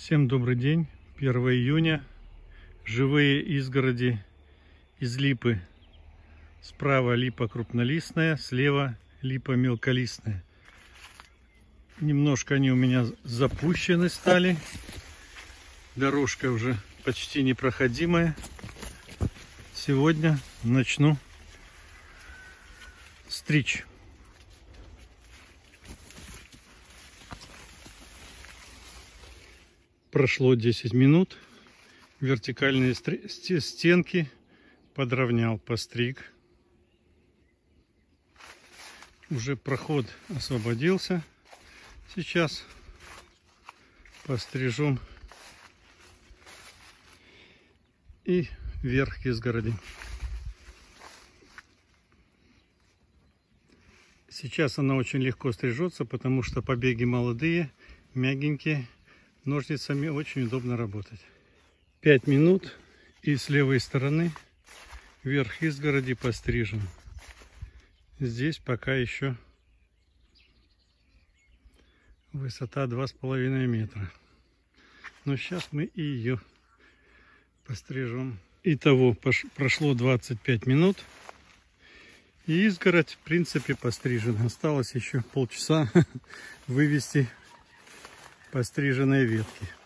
Всем добрый день. 1 июня. Живые изгороди из липы. Справа липа крупнолистная, слева липа мелколистная. Немножко они у меня запущены стали. Дорожка уже почти непроходимая. Сегодня начну стричь. Прошло 10 минут. Вертикальные стенки подровнял, постриг. Уже проход освободился. Сейчас пострижем и верх изгороди. Сейчас она очень легко стрижется, потому что побеги молодые, мягенькие. Ножницами очень удобно работать. 5 минут, и с левой стороны верх изгороди пострижен. Здесь пока еще высота 2,5 метра. Но сейчас мы и ее пострижем. Итого прошло 25 минут. И изгородь в принципе пострижена. Осталось еще полчаса вывести постриженные ветки.